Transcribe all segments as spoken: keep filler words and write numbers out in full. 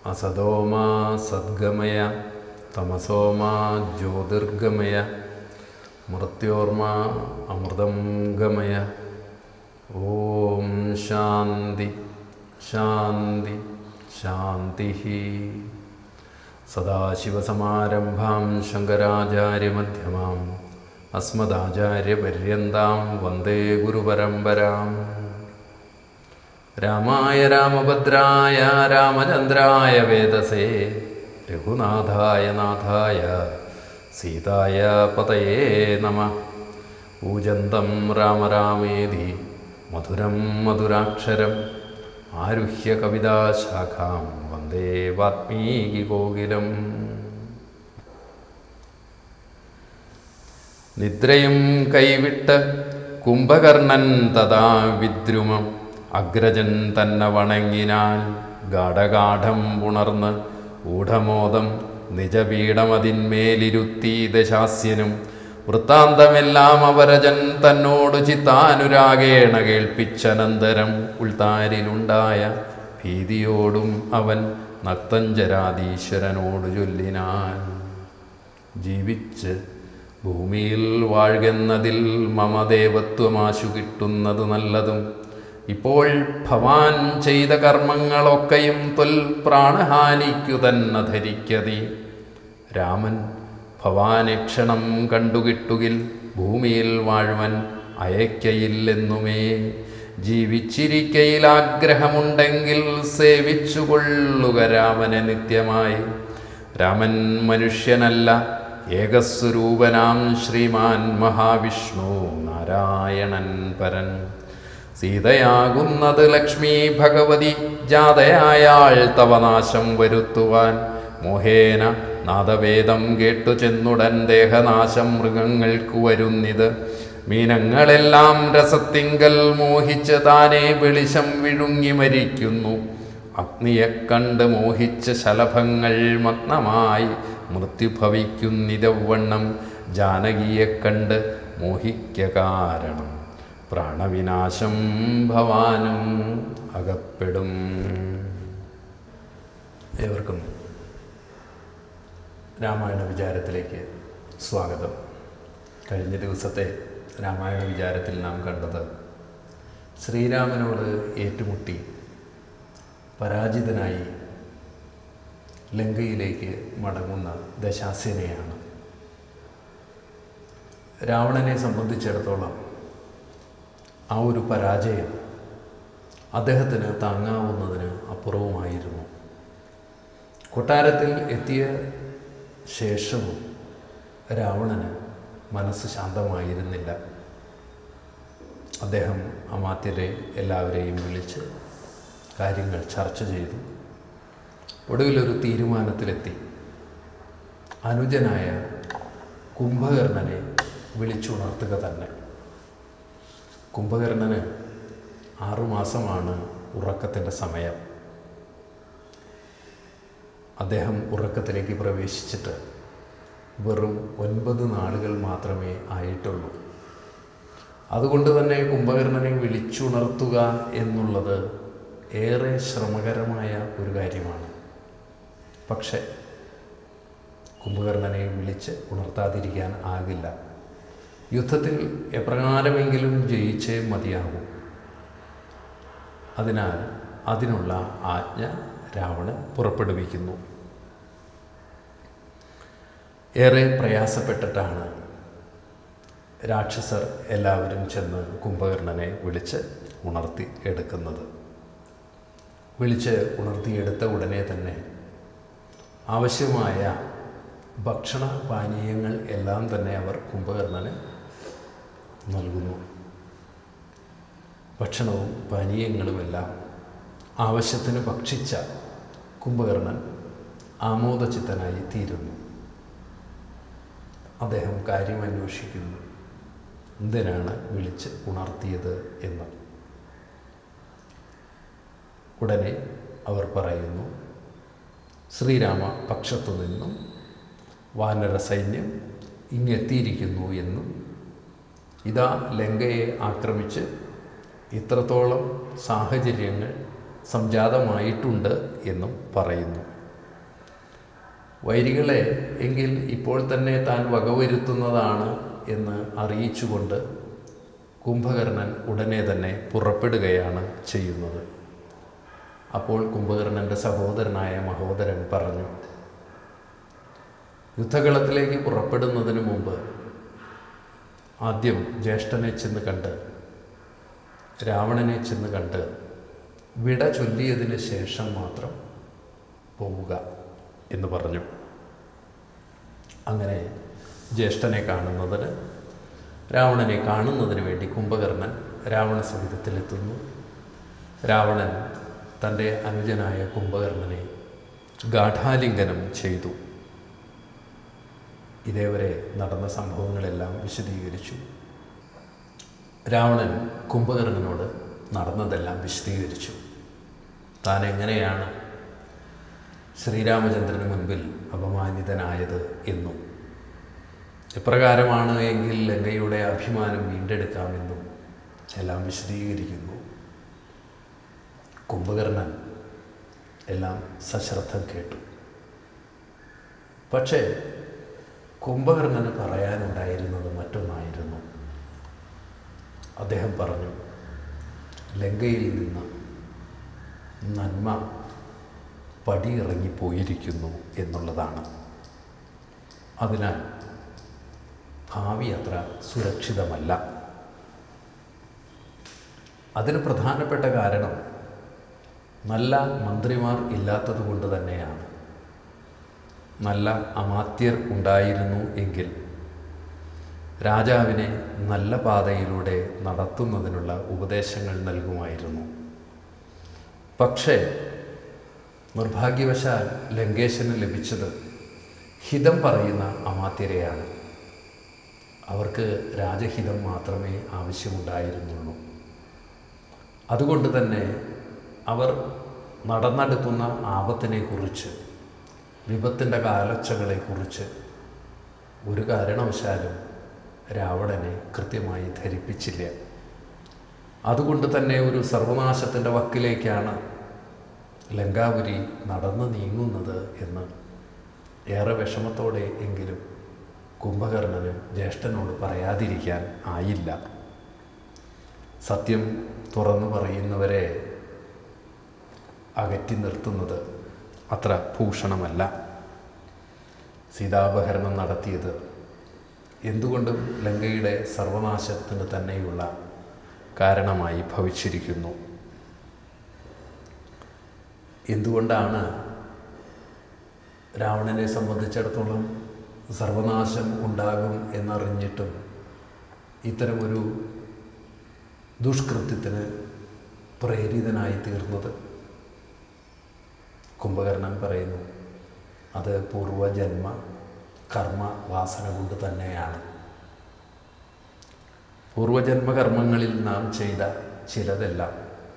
അസതോമാ സദ്ഗമയ തമസോമാ ജ്യോതിർഗമയ മൃത്യോർമാ അമൃതം ഗമയ. ഓം ശാന്തി ശാന്തി ശാന്തി. സദാശിവസമാരംഭാം ശങ്കരാചാര്യമധ്യമാം അസ്മദാചാര്യപര്യന്താം വന്ദേ ഗുരുപരമ്പരാം. രാമായ രാമഭദ്രായ രാമചന്ദ്രായ വേദസേ രഘുനാഥായ നാഥായ സീതായ പതയേ നമഃ. പൂജന്തം രാമ രാമേതി മധുരം മധുരാക്ഷരം ആരുഹ്യ കവിതാശാഖാം വന്ദേ വാത്മീകികോകിലം. നിദ്രയും കൈവിട്ട് കുംഭകർണൻ തഥാ വിദ്രുമം അഗ്രജൻ തന്നെ വണങ്ങിനാൻ. ഗാഠഗാഠം ഉണർന്ന് ഊഢമോദം നിജപീഠമതിന്മേലിരുത്തി ദശാസ്യനും വൃത്താന്തമെല്ലാം അവരജൻ തന്നോടു ചിത്താനുരാഗേണ കേൾപ്പിച്ചനന്തരം ഉൾത്താരിലുണ്ടായ ഭീതിയോടും അവൻ നക്തഞ്ചരാധീശ്വരനോടു ചൊല്ലിനാൻ. ജീവിച്ച് ഭൂമിയിൽ വാഴുന്നതിൽ മമദേവത്വമാശു കിട്ടുന്നത് നല്ലതും. ഇപ്പോൾ ഭവാൻ ചെയ്ത കർമ്മങ്ങളൊക്കെയും തൊൽ പ്രാണഹാനിക്കു തന്നെ ധരിക്കതി. രാമൻ ഭവാനക്ഷണം കണ്ടുകിട്ടുകിൽ ഭൂമിയിൽ വാഴുവൻ അയക്കയില്ലെന്നുമേ. ജീവിച്ചിരിക്കയിൽ ആഗ്രഹമുണ്ടെങ്കിൽ സേവിച്ചുകൊള്ളുക രാമനെ നിത്യമായി. രാമൻ മനുഷ്യനല്ല, ഏകസ്വരൂപനാം ശ്രീമാൻ മഹാവിഷ്ണു നാരായണൻ പരൻ. സീതയാകുന്നത് ലക്ഷ്മി ഭഗവതി ജാതയായാൾ തവനാശം വരുത്തുവാൻ. മോഹേന നാദവേദം കേട്ടു ചെന്നുടൻ ദേഹനാശം മൃഗങ്ങൾക്കു വരുന്നിത്. മീനങ്ങളെല്ലാം രസത്തിങ്കൽ മോഹിച്ച് താനെ വെളിശം വിഴുങ്ങി മരിക്കുന്നു. അഗ്നിയെ കണ്ട് മോഹിച്ച് ശലഭങ്ങൾ മഗ്നമായി മൃത്യുഭവിക്കുന്നിതവണ്ണം. ജാനകിയെ കണ്ട് മോഹിക്ക കാരണം പ്രാണവിനാശം ഭവാനും അകപ്പെടും. ഏവർക്കും രാമായണ വിചാരത്തിലേക്ക് സ്വാഗതം. കഴിഞ്ഞ ദിവസത്തെ രാമായണ വിചാരത്തിൽ നാം കണ്ടത് ശ്രീരാമനോട് ഏറ്റുമുട്ടി പരാജിതനായി ലങ്കയിലേക്ക് മടങ്ങുന്ന ദശാസ്യനെയാണ്. രാവണനെ സംബന്ധിച്ചിടത്തോളം ആ ഒരു പരാജയം അദ്ദേഹത്തിന് താങ്ങാവുന്നതിന് അപ്പുറവുമായിരുന്നു. കൊട്ടാരത്തിൽ എത്തിയ ശേഷവും രാവണന് മനസ്സ് ശാന്തമായിരുന്നില്ല. അദ്ദേഹം അമാത്യരെ എല്ലാവരെയും വിളിച്ച് കാര്യങ്ങൾ ചർച്ച ചെയ്തു. ഒടുവിലൊരു തീരുമാനത്തിലെത്തി. അനുജനായ കുംഭകർണനെ വിളിച്ചുണർത്തുക തന്നെ. കുംഭകർണന് ആറുമാസമാണ് ഉറക്കത്തിൻ്റെ സമയം. അദ്ദേഹം ഉറക്കത്തിലേക്ക് പ്രവേശിച്ചിട്ട് വെറും ഒൻപത് നാളുകൾ മാത്രമേ ആയിട്ടുള്ളൂ. അതുകൊണ്ട് തന്നെ കുംഭകർണനെ വിളിച്ചുണർത്തുക എന്നുള്ളത് ഏറെ ശ്രമകരമായ ഒരു കാര്യമാണ്. പക്ഷേ കുംഭകർണനെ വിളിച്ച് ഉണർത്താതിരിക്കാൻ ആകില്ല. യുദ്ധത്തിൽ എപ്രകാരമെങ്കിലും ജയിച്ചേ മതിയാകും. അതിനാൽ അതിനുള്ള ആജ്ഞ രാവണൻ പുറപ്പെടുവിക്കുന്നു. ഏറെ പ്രയാസപ്പെട്ടിട്ടാണ് രാക്ഷസർ എല്ലാവരും ചെന്ന് കുംഭകർണനെ വിളിച്ച് ഉണർത്തി എടുക്കുന്നത്. വിളിച്ച് ഉണർത്തിയെടുത്ത ഉടനെ തന്നെ ആവശ്യമായ ഭക്ഷണ പാനീയങ്ങൾ എല്ലാം തന്നെ അവർ കുംഭകർണന് നൽകുന്നു. ഭക്ഷണവും പാനീയങ്ങളുമെല്ലാം ആവശ്യത്തിന് ഭക്ഷിച്ച കുംഭകർണൻ ആമോദചിത്തനായി തീരുന്നു. അദ്ദേഹം കാര്യം അന്വേഷിക്കുന്നു, എന്തിനാണ് വിളിച്ച് ഉണർത്തിയത് എന്ന്. ഉടനെ അവർ പറയുന്നു, ശ്രീരാമ പക്ഷത്തു നിന്നും വാനര സൈന്യം ഇങ്ങെത്തിയിരിക്കുന്നു എന്നും ഇതാ ലങ്കയെ ആക്രമിച്ച് ഇത്രത്തോളം സാഹചര്യങ്ങൾ സംജാതമായിട്ടുണ്ട് എന്നും പറയുന്നു. വൈരികളെ എങ്കിൽ ഇപ്പോൾ തന്നെ താൻ വകവരുത്തുന്നതാണ് എന്ന് അറിയിച്ചുകൊണ്ട് കുംഭകർണൻ ഉടനെ തന്നെ പുറപ്പെടുകയാണ് ചെയ്യുന്നത്. അപ്പോൾ കുംഭകർണൻ്റെ സഹോദരനായ മഹോദരൻ പറഞ്ഞു, യുദ്ധകളത്തിലേക്ക് പുറപ്പെടുന്നതിന് മുമ്പ് ആദ്യം ജ്യേഷ്ഠനെ ചെന്ന് കണ്ട് രാവണനെ ചെന്ന് കണ്ട് വിട ചൊല്ലിയതിന് ശേഷം മാത്രം പോവുക എന്ന് പറഞ്ഞു. അങ്ങനെ ജ്യേഷ്ഠനെ കാണുന്നതിന് രാവണനെ കാണുന്നതിന് വേണ്ടി കുംഭകർണൻ രാവണ സവിധത്തിലെത്തുന്നു. രാവണൻ തൻ്റെ അനുജനായ കുംഭകർണനെ ഗാഠാലിംഗനം ചെയ്തു. ഇതേവരെ നടന്ന സംഭവങ്ങളെല്ലാം വിശദീകരിച്ചു. രാവണൻ കുംഭകർണനോട് നടന്നതെല്ലാം വിശദീകരിച്ചു. താൻ എങ്ങനെയാണ് ശ്രീരാമചന്ദ്രന് മുൻപിൽ അപമാനിതനായത് എന്നും എപ്രകാരമാണ് എങ്കിൽ ലങ്കയുടെ അഭിമാനം വീണ്ടെടുക്കാമെന്നും എല്ലാം വിശദീകരിക്കുന്നു. കുംഭകർണൻ എല്ലാം സശ്രദ്ധം കേട്ടു. പക്ഷേ കുംഭകർണന് പറയാനുണ്ടായിരുന്നത് മറ്റൊന്നായിരുന്നു. അദ്ദേഹം പറഞ്ഞു, ലങ്കയിൽ നിന്ന് നന്മ പടിയിറങ്ങിപ്പോയിരിക്കുന്നു എന്നുള്ളതാണ്. അതിനാൽ ഭാവി അത്ര സുരക്ഷിതമല്ല. അതിന് പ്രധാനപ്പെട്ട കാരണം നല്ല മന്ത്രിമാർ ഇല്ലാത്തത് കൊണ്ട് തന്നെയാണ്. നല്ല അമാത്യർ ഉണ്ടായിരുന്നു എങ്കിൽ രാജാവിനെ നല്ല പാതയിലൂടെ നടത്തുന്നതിനുള്ള ഉപദേശങ്ങൾ നൽകുമായിരുന്നു. പക്ഷേ നിർഭാഗ്യവശാൽ ലങ്കേശന് ലഭിച്ചത് ഹിതം പറയുന്ന അമാത്യരെയാണ്. അവർക്ക് രാജഹിതം മാത്രമേ ആവശ്യമുണ്ടായിരുന്നുള്ളൂ. അതുകൊണ്ട് തന്നെ അവർ നടന്നെടുക്കുന്ന ആപത്തിനെക്കുറിച്ച്, വിപത്തിൻ്റെ കാലൊച്ചകളെക്കുറിച്ച് ഒരു കാരണവശാലും രാവണനെ കൃത്യമായി ധരിപ്പിച്ചില്ല. അതുകൊണ്ട് തന്നെ ഒരു സർവനാശത്തിൻ്റെ വക്കിലേക്കാണ് ലങ്കാപുരി നടന്നു നീങ്ങുന്നത് എന്ന് ഏറെ വിഷമത്തോടെ എങ്കിലും കുംഭകർണന് ജ്യേഷ്ഠനോട് പറയാതിരിക്കാൻ ആയില്ല. സത്യം തുറന്നു പറയുന്നവരെ അകറ്റി നിർത്തുന്നത് അത്ര ഭൂഷണമല്ല. സീതാപഹരണം നടത്തിയത് എന്തുകൊണ്ടും ലങ്കയുടെ സർവനാശത്തിന് തന്നെയുള്ള കാരണമായി ഭവിച്ചിരിക്കുന്നു. എന്തുകൊണ്ടാണ് രാവണനെ സംബന്ധിച്ചിടത്തോളം സർവനാശം ഉണ്ടാകും എന്നറിഞ്ഞിട്ടും ഇത്തരമൊരു ദുഷ്കൃത്യത്തിന് പ്രേരിതനായി തീർന്നത്? കുംഭകർണൻ പറയുന്നു, അത് പൂർവജന്മ കർമ്മ വാസന കൊണ്ട് തന്നെയാണ്. പൂർവജന്മകർമ്മങ്ങളിൽ നാം ചെയ്ത ചിലതെല്ലാം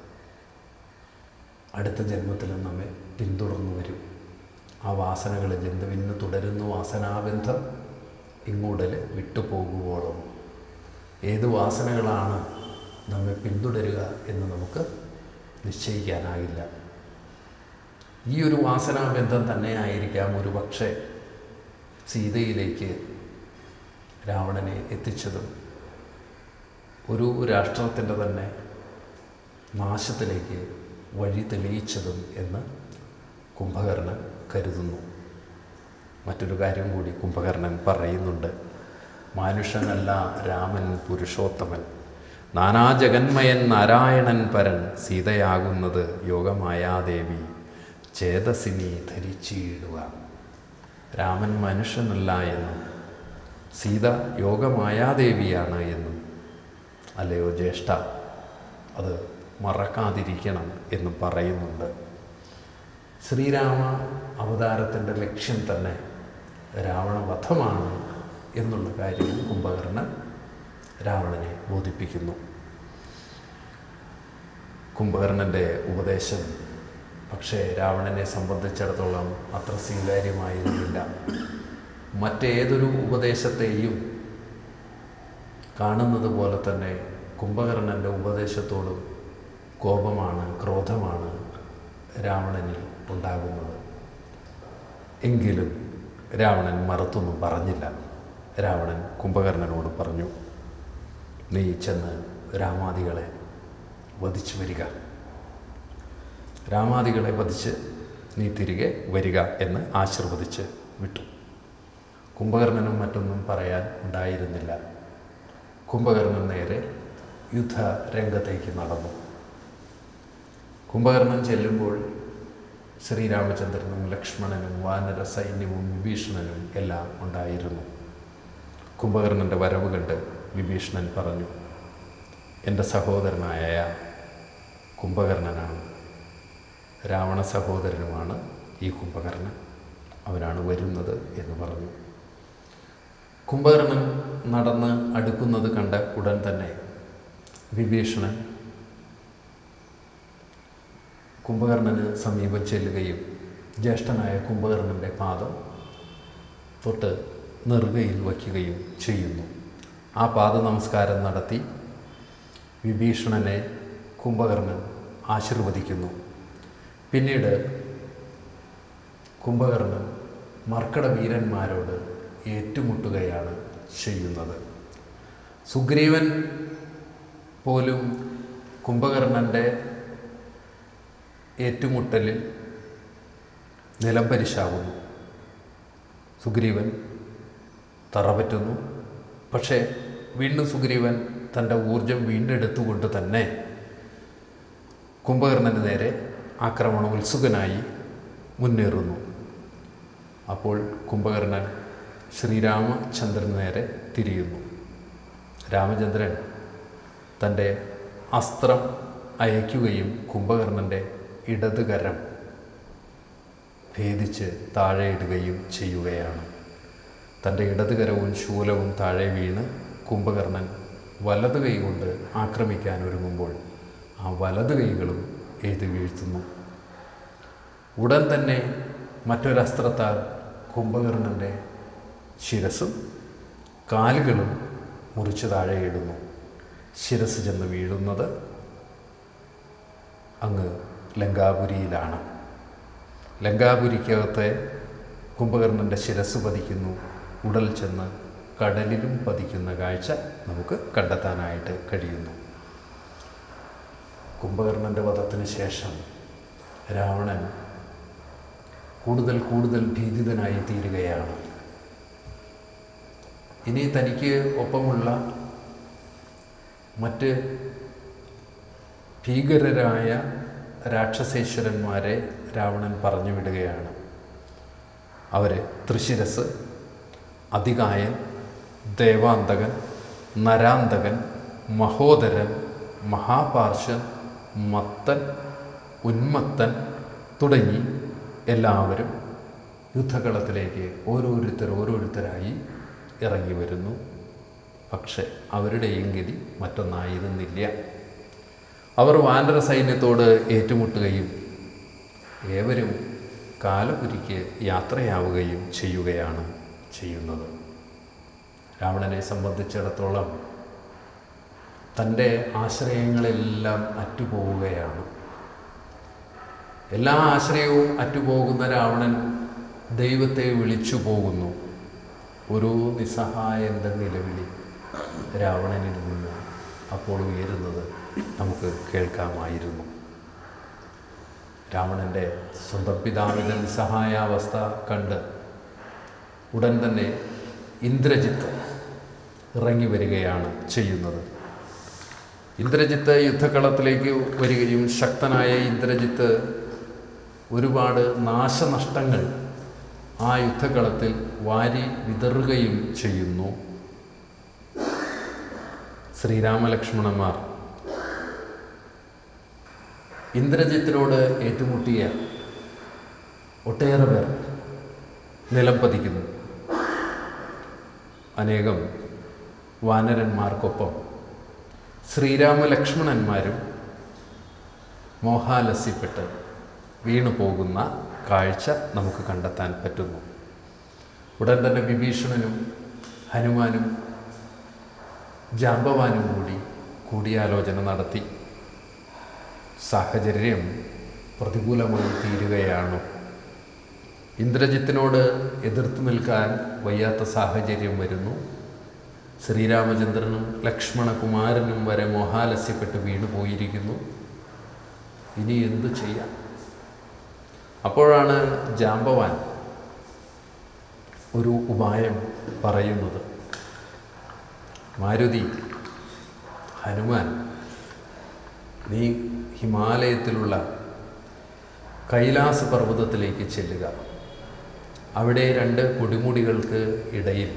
അടുത്ത ജന്മത്തിലും നമ്മെ പിന്തുടർന്നു വരും. ആ വാസനകൾ ജന്തുവിന് തുടരുന്നു. വാസനാബന്ധം ഇങ്ങോട്ടൽ വിട്ടുപോകുവോളം ഏത് വാസനകളാണ് നമ്മെ പിന്തുടരുക എന്ന് നമുക്ക് നിശ്ചയിക്കാനാകില്ല. ഈ ഒരു വാസനാബന്ധം തന്നെ ആയിരിക്കാം ഒരു പക്ഷേ സീതയിലേക്ക് രാവണനെ എത്തിച്ചതും ഒരു രാഷ്ട്രത്തിൻ്റെ തന്നെ നാശത്തിലേക്ക് വഴി തെളിയിച്ചതും എന്ന് കുംഭകർണൻ കരുതുന്നു. മറ്റൊരു കാര്യം കൂടി കുംഭകർണൻ പറയുന്നുണ്ട്. മാനുഷനല്ല രാമൻ പുരുഷോത്തമൻ, നാനാജഗന്മയൻ നാരായണൻ പരൻ, സീതയാകുന്നത് യോഗമായാദേവി ചേതസിനി ധരിച്ചിടുക. രാമൻ മനുഷ്യനല്ല എന്നും സീത യോഗമായാദേവിയാണ് എന്നും അല്ലയോ ജ്യേഷ്ഠ, അത് മറക്കാതിരിക്കണം എന്നും പറയുന്നുണ്ട്. ശ്രീരാമ അവതാരത്തിൻ്റെ ലക്ഷ്യം തന്നെ രാവണവധമാണ് എന്നുള്ള കാര്യം കുംഭകർണൻ രാവണനെ ബോധിപ്പിക്കുന്നു. കുംഭകർണൻ്റെ ഉപദേശം പക്ഷേ രാവണനെ സംബന്ധിച്ചിടത്തോളം അത്ര സ്വീകാര്യമായിരുന്നില്ല. മറ്റേതൊരു ഉപദേശത്തെയും കാണുന്നത് പോലെ തന്നെ കുംഭകർണൻ്റെ ഉപദേശത്തോടും കോപമാണ്, ക്രോധമാണ് രാവണനിൽ ഉണ്ടാകുന്നത്. എങ്കിലും രാവണൻ മറുത്തൊന്നും പറഞ്ഞില്ല. രാവണൻ കുംഭകർണനോട് പറഞ്ഞു, നീ ചെന്ന് രാമാദികളെ വധിച്ചു വരിക, രാമാദികളെ വധിച്ച് നീ തിരികെ വരിക എന്ന് ആശീർവദിച്ച് വിട്ടു. കുംഭകർണനും മറ്റൊന്നും പറയാൻ ഉണ്ടായിരുന്നില്ല. കുംഭകർണൻ നേരെ യുദ്ധരംഗത്തേക്ക് നടന്നു. കുംഭകർണൻ ചെല്ലുമ്പോൾ ശ്രീരാമചന്ദ്രനും ലക്ഷ്മണനും വാനര സൈന്യവും വിഭീഷണനും എല്ലാം ഉണ്ടായിരുന്നു. കുംഭകർണൻ്റെ വരവ് കണ്ട് വിഭീഷണൻ പറഞ്ഞു, എൻ്റെ സഹോദരനായ കുംഭകർണനാണ്, രാവണ സഹോദരനുമാണ് ഈ കുംഭകർണൻ, അവനാണ് വരുന്നത് എന്ന് പറഞ്ഞു. കുംഭകർണൻ നടന്ന് അടുക്കുന്നത് കണ്ട ഉടൻ തന്നെ വിഭീഷണൻ കുംഭകർണന് സമീപം ചെല്ലുകയും ജ്യേഷ്ഠനായ കുംഭകർണൻ്റെ പാദം തൊട്ട് നെറുകയിൽ വയ്ക്കുകയും ചെയ്യുന്നു. ആ പാദ നമസ്കാരം നടത്തി വിഭീഷണനെ കുംഭകർണൻ ആശീർവദിക്കുന്നു. പിന്നീട് കുംഭകർണൻ മർക്കട വീരന്മാരോട് ഏറ്റുമുട്ടുകയാണ് ചെയ്യുന്നത്. സുഗ്രീവൻ പോലും കുംഭകർണൻ്റെ ഏറ്റുമുട്ടലിൽ നിലംപരിശാകുന്നു. സുഗ്രീവൻ തറപറ്റുന്നു. പക്ഷേ വീണ്ടും സുഗ്രീവൻ തൻ്റെ ഊർജം വീണ്ടെടുത്തുകൊണ്ട് തന്നെ കുംഭകർണന് നേരെ ആക്രമണ ഉത്സുകനായി മുന്നേറുന്നു. അപ്പോൾ കുംഭകർണൻ ശ്രീരാമചന്ദ്രന് നേരെ തിരിയുന്നു. രാമചന്ദ്രൻ തൻ്റെ അസ്ത്രം അയക്കുകയും കുംഭകർണൻ്റെ ഇടതുകരം ഭേദിച്ച് താഴെയിടുകയും ചെയ്യുകയാണ്. തൻ്റെ ഇടതുകരവും ശൂലവും താഴെ വീണ് കുംഭകർണൻ വലത് കൈ കൊണ്ട് ആക്രമിക്കാൻ ഒരുങ്ങുമ്പോൾ ആ വലത് കൈകളും എഴുതി വീഴ്ത്തുന്നു. ഉടൻ തന്നെ മറ്റൊരസ്ത്രത്താൽ കുംഭകർണൻ്റെ ശിരസും കാലുകളും മുറിച്ച് താഴെയിടുന്നു. ശിരസ് ചെന്ന് വീഴുന്നത് അങ്ങ് ലങ്കാപുരിയിലാണ്. ലങ്കാപുരിക്കകത്തെ കുംഭകർണൻ്റെ ശിരസ് പതിക്കുന്നു. ഉടൽ ചെന്ന് കടലിലും പതിക്കുന്ന കാഴ്ച നമുക്ക് കണ്ടെത്താനായിട്ട് കഴിയുന്നു. കുംഭകർണൻ്റെ വധത്തിന് ശേഷം രാവണൻ കൂടുതൽ കൂടുതൽ ഭീതിതനായി തീരുകയാണ്. ഇനി തനിക്ക് ഒപ്പമുള്ള മറ്റ് ഭീകരരായ രാക്ഷസേശ്വരന്മാരെ രാവണൻ പറഞ്ഞു വിടുകയാണ്. അവരെ തൃശിരസ്, അതികായൻ, ദേവാന്തകൻ, നരാന്തകൻ, മഹോദരൻ, മഹാപാർശ്വൻ, മത്തൻ, ഉന്മത്തൻ തുടങ്ങി എല്ലാവരും യുദ്ധകളത്തിലേക്ക് ഓരോരുത്തർ ഓരോരുത്തരായി ഇറങ്ങി വരുന്നു. പക്ഷെ അവരുടെയും ഗതി മറ്റൊന്നായിരുന്നില്ല. അവർ വാനര സൈന്യത്തോട് ഏറ്റുമുട്ടുകയും ഏവരും കാലപുരിക്ക് യാത്രയാവുകയും ചെയ്യുകയാണ് ചെയ്യുന്നത്. രാവണനെ സംബന്ധിച്ചിടത്തോളം തൻ്റെ ആശ്രയങ്ങളെല്ലാം അറ്റുപോവുകയാണ്. എല്ലാ ആശ്രയവും അറ്റുപോകുന്ന രാവണൻ ദൈവത്തെ വിളിച്ചു പോകുന്നു. ഒരു നിസ്സഹായൻ്റെ നിലവിളി രാവണനിൽ നിന്ന് അപ്പോൾ ഉയരുന്നത് നമുക്ക് കേൾക്കാമായിരുന്നു. രാവണൻ്റെ സ്വന്തം പിതാവിൻ്റെ നിസ്സഹായാവസ്ഥ കണ്ട് ഉടൻ തന്നെ ഇന്ദ്രജിത്ത് ഇറങ്ങി വരികയാണ് ചെയ്യുന്നത്. ഇന്ദ്രജിത്ത് യുദ്ധക്കളത്തിലേക്ക് വരികയും ശക്തനായ ഇന്ദ്രജിത്ത് ഒരുപാട് നാശനഷ്ടങ്ങൾ ആ യുദ്ധക്കളത്തിൽ വാരി വിതറുകയും ചെയ്യുന്നു. ശ്രീരാമലക്ഷ്മണന്മാർ ഇന്ദ്രജിത്തിനോട് ഏറ്റുമുട്ടിയ ഒട്ടേറെ പേർ നിലം പതിക്കുന്നു. അനേകം വാനരന്മാർക്കൊപ്പം ശ്രീരാമലക്ഷ്മണന്മാരും മോഹാലസ്യപ്പെട്ട് വീണു പോകുന്ന കാഴ്ച നമുക്ക് കണ്ടെത്താൻ പറ്റുന്നു. ഉടൻ തന്നെ വിഭീഷണനും ഹനുമാനും ജാമ്പവാനും കൂടി കൂടിയാലോചന നടത്തി. സാഹചര്യം പ്രതികൂലമായി തീരുകയാണ്. ഇന്ദ്രജിത്തിനോട് എതിർത്ത് നിൽക്കാൻ വയ്യാത്ത സാഹചര്യം വരുന്നു. ശ്രീരാമചന്ദ്രനും ലക്ഷ്മണകുമാരനും വരെ മോഹാലസ്യപ്പെട്ട് വീണു പോയിരിക്കുന്നു. ഇനി എന്തു ചെയ്യാം? അപ്പോഴാണ് ജാമ്പവാൻ ഒരു ഉപായം പറയുന്നത്. മാരുതി, ഹനുമാൻ, നീ ഹിമാലയത്തിലുള്ള കൈലാസ പർവ്വതത്തിലേക്ക് ചെല്ലുക. അവിടെ രണ്ട് കൊടുമുടികൾക്ക് ഇടയിൽ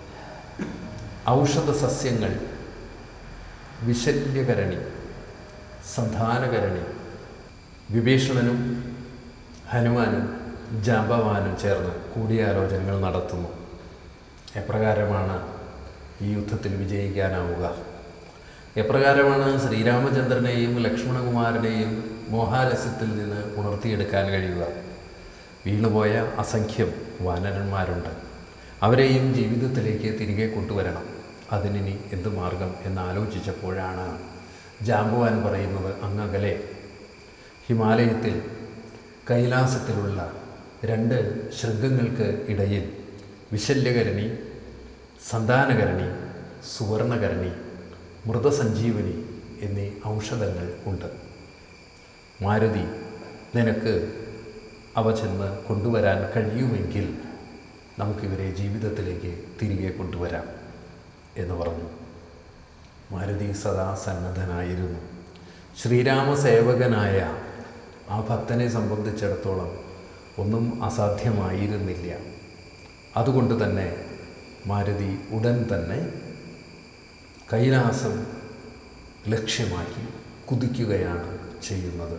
ഔഷധ സസ്യങ്ങൾ, വിശല്യകരണി, സന്ധാനകരണി, വിഭീഷണനും ഹനുമാനും ജാമ്പവാനും ചേർന്ന് കൂടിയാലോചനകൾ നടത്തുന്നു. എപ്രകാരമാണ് ഈ യുദ്ധത്തിൽ വിജയിക്കാനാവുക? എപ്രകാരമാണ് ശ്രീരാമചന്ദ്രനെയും ലക്ഷ്മണകുമാരനെയും മോഹാലസ്യത്തിൽ നിന്ന് ഉണർത്തിയെടുക്കാൻ കഴിയുക? വീണുപോയ അസംഖ്യം വാനരന്മാരുണ്ട്. അവരെയും ജീവിതത്തിലേക്ക് തിരികെ കൊണ്ടുവരണം. അതിനി എന്ത് മാർഗം എന്നാലോചിച്ചപ്പോഴാണ് ജാമ്പവാൻ പറയുന്നത്, അങ്ങകലെ ഹിമാലയത്തിൽ കൈലാസത്തിലുള്ള രണ്ട് ശൃംഗങ്ങൾക്ക് ഇടയിൽ വിശല്യകരണി, സന്താനകരണി, സുവർണകരണി, മൃതസഞ്ജീവനി എന്നീ ഔഷധങ്ങൾ ഉണ്ട്. മാരുതി, നിനക്ക് അവ ചെന്ന് കൊണ്ടുവരാൻ കഴിയുമെങ്കിൽ നമുക്കിവരെ ജീവിതത്തിലേക്ക് തിരികെ കൊണ്ടുവരാം എന്ന് പറഞ്ഞു. മാരുതി സദാ സന്നദ്ധനായിരുന്നു. ശ്രീരാമസേവകനായ ആ ഭക്തനെ സംബന്ധിച്ചിടത്തോളം ഒന്നും അസാധ്യമായിരുന്നില്ല. അതുകൊണ്ട് തന്നെ മാരുതി ഉടൻ തന്നെ കൈലാസം ലക്ഷ്യമാക്കി കുതിക്കുകയാണ് ചെയ്യുന്നത്.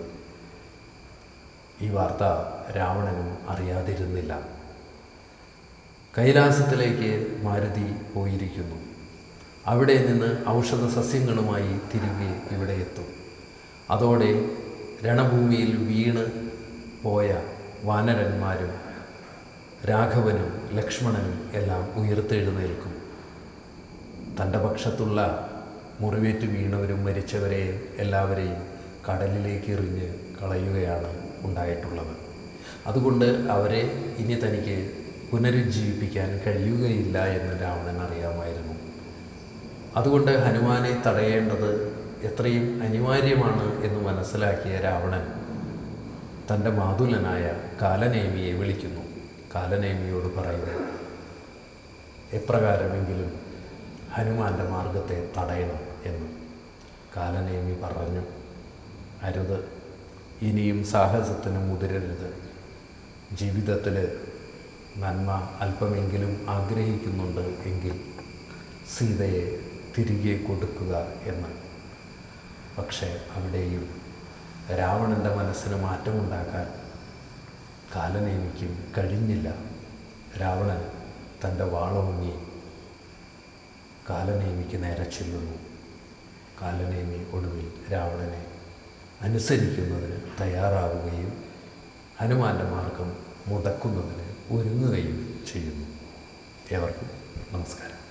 ഈ വാർത്ത രാവണനും അറിയാതിരുന്നില്ല. കൈലാസത്തിലേക്ക് മാരുതി പോയിരിക്കുന്നു. അവിടെ നിന്ന് ഔഷധ സസ്യങ്ങളുമായി തിരികെ ഇവിടെ എത്തും. അതോടെ രണഭൂമിയിൽ വീണ് പോയ വാനരന്മാരും രാഘവനും ലക്ഷ്മണനും എല്ലാം ഉയർത്തെഴുന്നേൽക്കും. തൻ്റെ പക്ഷത്തുള്ള മുറിവേറ്റ് വീണവരും മരിച്ചവരെ എല്ലാവരെയും കടലിലേക്ക് എറിഞ്ഞ് കളയുകയാണ് ഉണ്ടായിട്ടുള്ളത്. അതുകൊണ്ട് അവരെ ഇനി തനിക്ക് പുനരുജ്ജീവിപ്പിക്കാൻ കഴിയുകയില്ല എന്ന് രാവണൻ അറിയാമായിരുന്നു. അതുകൊണ്ട് ഹനുമാനെ തടയേണ്ടത് എത്രയും അനിവാര്യമാണ് എന്ന് മനസ്സിലാക്കിയ രാവണൻ തൻ്റെ മാതുലനായ കാലനേമിയെ വിളിക്കുന്നു. കാലനേമിയോട് പറയുന്നു, എപ്രകാരമെങ്കിലും ഹനുമാൻ്റെ മാർഗത്തെ തടയണം എന്ന്. കാലനേമി പറഞ്ഞു, അരുത്, ഇനിയും സാഹസത്തിന് മുതിരരുത്. ജീവിതത്തിൽ നന്മ അല്പമെങ്കിലും ആഗ്രഹിക്കുന്നുണ്ട് എങ്കിൽ സീതയെ തിരികെ കൊടുക്കുക എന്ന്. പക്ഷേ അവിടെയും രാവണൻ്റെ മനസ്സിന് മാറ്റമുണ്ടാക്കാൻ കാലനേമിക്കും കഴിഞ്ഞില്ല. രാവണൻ തൻ്റെ വാളോങ്ങി കാലനേമിക്ക് നേരെ ചെല്ലുന്നു. കാലനേമി ഒടുവിൽ രാവണനെ അനുസരിക്കുന്നതിന് തയ്യാറാവുകയും ഹനുമാൻ്റെ മാർഗം മുടക്കുന്നതിന് ഒരുങ്ങുകയും ചെയ്യുന്നു. ഏവർക്കും നമസ്കാരം.